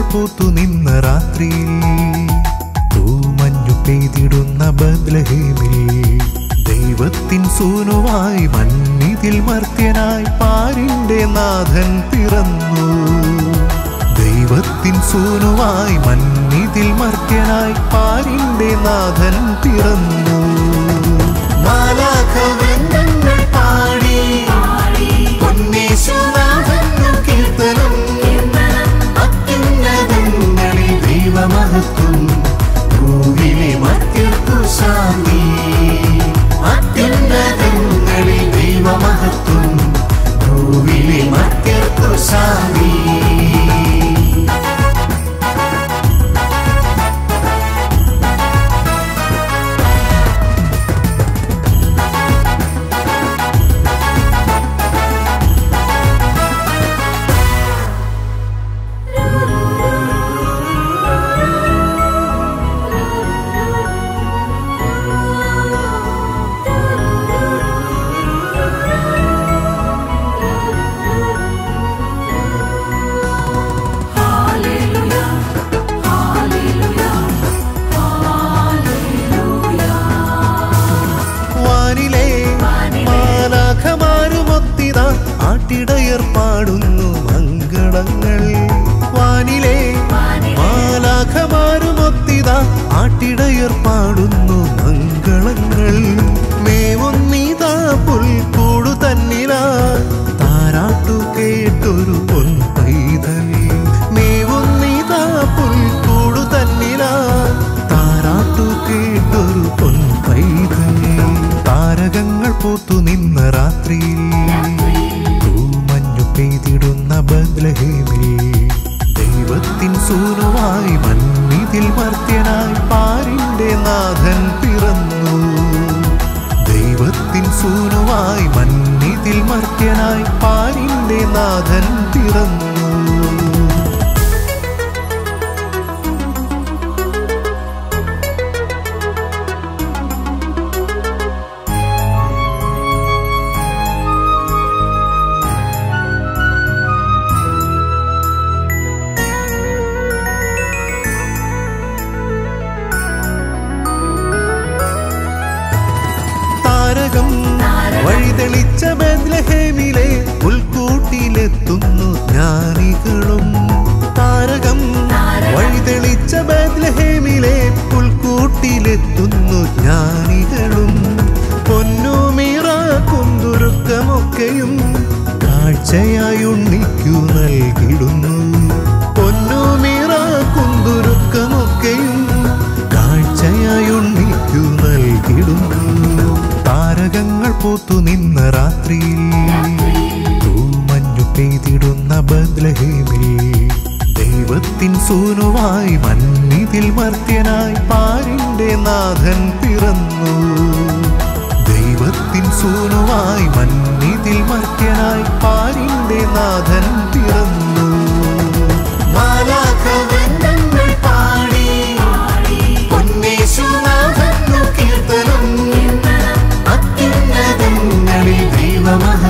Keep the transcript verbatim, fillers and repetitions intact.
പൂത്തു നിന്ന രാത്രിയിൽ തൂമഞ്ഞു പെയ്തിടുന്ന ബത്ലഹേമിൽ ദൈവത്തിൻ സൂനുവായി മണ്ണിതിൽ മർത്യനായി പാരിന്റെ നാഥൻ പിറന്നു. ദൈവത്തിൻ സൂനുവായി മണ്ണിതിൽ മർത്യനായി പാരിന്റെ നാഥൻ പിറന്നു. മാലാഖവൃന്ദങ്ങൾ പാടി പൊന്നേശുനാഥനു കീർത്തനം. അത്യുന്നതങ്ങളിൽ ദൈവമഹത്വം, ഭൂവിലെ മർത്യർക്കു ശാന്തി. അത്യുന്നതങ്ങളിൽ ദൈവമഹത്വം, ഭൂവിലെ മർത്യർക്കു ശാന്തി. ആട്ടിടയർ പാടുന്നു മംഗളങ്ങൾ. വാനിലെ മാലാഖമാരുമൊത്തിതാ ആട്ടിടയർ പാടുന്നു മംഗളങ്ങൾ. മേവൊന്നിതാ പുൽക്കൂടു തന്നിലാ താരാട്ടു കേട്ടൊരു പൊൻപൈതൽ. മേവൊന്നിതാ പുൽക്കൂടു തന്നിലാ താരാട്ടു കേട്ടൊരു പൊൻപൈതൽ. താരകങ്ങൾ പൂത്തു നിന്ന രാത്രിയിൽ പെയ്തിടുന്ന ബത്ലഹേമിൽ ദൈവത്തിൻ സൂനുവായി മണ്ണിതിൽ മർത്യനായി പാരിന്റെ നാഥൻ പിറന്നു. ദൈവത്തിൻ സൂനുവായി മണ്ണിതിൽ മർത്യനായി പാരിന്റെ നാഥൻ പിറന്നു. വഴിതെളിച്ച ബത്ലഹേമിലെ പുൽക്കൂട്ടിലെത്തുന്നു ജ്ഞാനികളും. താരകം വഴിതെളിച്ച ബത്ലഹേമിലെ പുൽക്കൂട്ടിലെത്തുന്നു ജ്ഞാനികളും. പൊന്നുമീറ കുന്തുരുക്കമൊക്കെയും കാഴ്ചയായി ഉണ്ണിക്കു നൽകിടുന്നു. പൊന്നുമീറ കുന്തുരുക്കമൊക്കെയും കാഴ്ചയായി ഉണ്ണിക്കു നൽകിടുന്നു. താരകങ്ങൾ പൂത്തു നിന്ന രാത്രിയിൽ തൂമഞ്ഞു പെയ്തിടുന്ന ബത്ലഹേമിൽ ദൈവത്തിൻ സൂനുവായി മണ്ണിതിൽ മർത്യനായി പാരിന്റെ നാഥൻ പിറന്നു. ദൈവത്തിൻ സൂനുവായി മണ്ണിതിൽ മർത്യനായി പാരിന്റെ നാഥൻ പിറന്നു. മാലാഖവൃന്ദങ്ങൾ പാടി പൊന്നേശുനാഥനു കീർത്തനം. അത്യുന്നതങ്ങളിൽ ദൈവമഹത്വം,